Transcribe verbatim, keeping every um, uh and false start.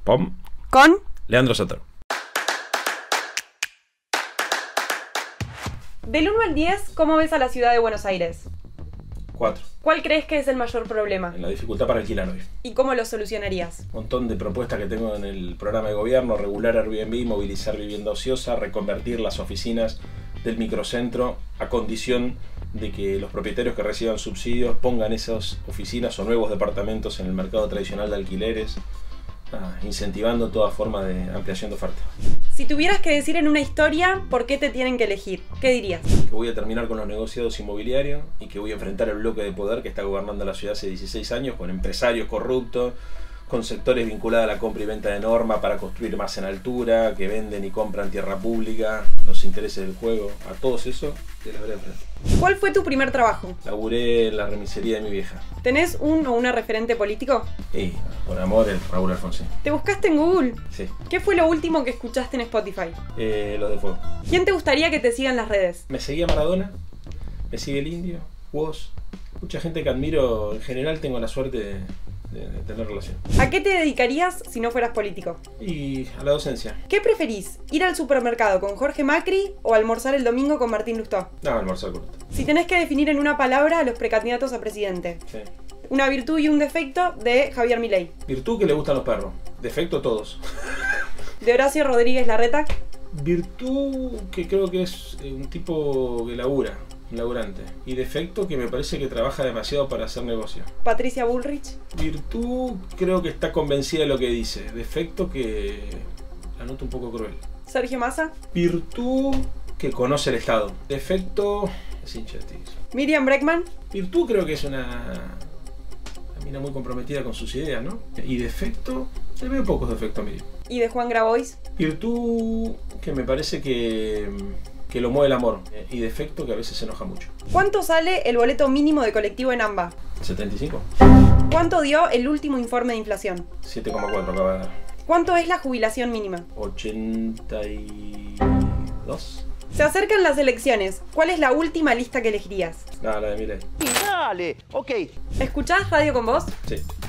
Pom. Con Leandro Soter. Del uno al diez, ¿cómo ves a la ciudad de Buenos Aires? cuatro. ¿Cuál crees que es el mayor problema? En la dificultad para alquilar hoy. ¿Y cómo lo solucionarías? Un montón de propuestas que tengo en el programa de gobierno: regular Airbnb, movilizar vivienda ociosa, reconvertir las oficinas del microcentro a condición de que los propietarios que reciban subsidios pongan esas oficinas o nuevos departamentos en el mercado tradicional de alquileres, ah, incentivando toda forma de ampliación de oferta. Si tuvieras que decir en una historia por qué te tienen que elegir, ¿qué dirías? Que voy a terminar con los negociados inmobiliarios y que voy a enfrentar el bloque de poder que está gobernando la ciudad hace dieciséis años, con empresarios corruptos, con sectores vinculados a la compra y venta de norma para construir más en altura, que venden y compran tierra pública, los intereses del juego. A todos esos te los voy a enfrentar. ¿Cuál fue tu primer trabajo? Laburé en la remisería de mi vieja. ¿Tenés un o una referente político? Y, con amor, el Raúl Alfonsín. ¿Te buscaste en Google? Sí. ¿Qué fue lo último que escuchaste en Spotify? Eh, los de fuego. ¿Quién te gustaría que te siga en las redes? Me seguía Maradona, me sigue el Indio, vos, mucha gente que admiro. En general tengo la suerte de, de, de tener relación. ¿A qué te dedicarías si no fueras político? Y a la docencia. ¿Qué preferís? ¿Ir al supermercado con Jorge Macri o almorzar el domingo con Martín Lustó? No, almorzar con esto. Si tenés que definir en una palabra a los precandidatos a presidente. Sí. Una virtud y un defecto de Javier Milei. Virtud, que le gustan los perros. Defecto, todos. De Horacio Rodríguez Larreta. Virtud, que creo que es un tipo que labura, un laburante. Y defecto, que me parece que trabaja demasiado para hacer negocio. Patricia Bullrich. Virtud, creo que está convencida de lo que dice. Defecto, que la noto un poco cruel. Sergio Massa. Virtud, que conoce el Estado. Defecto, es hincha de Tigres. Miriam Bregman. Virtud, creo que es una, una mina muy comprometida con sus ideas, ¿no? Y defecto, le veo pocos defectos a Miriam. Y de Juan Grabois. Virtud, que me parece que, que lo mueve el amor. Y defecto, que a veces se enoja mucho. ¿Cuánto sale el boleto mínimo de colectivo en AMBA? setenta y cinco. ¿Cuánto dio el último informe de inflación? siete coma cuatro acaba de dar. ¿Cuánto es la jubilación mínima? ochenta y dos. Se acercan las elecciones. ¿Cuál es la última lista que elegirías? No, la de Milei. Dale, ok. ¿Escuchás Radio con Vos? Sí.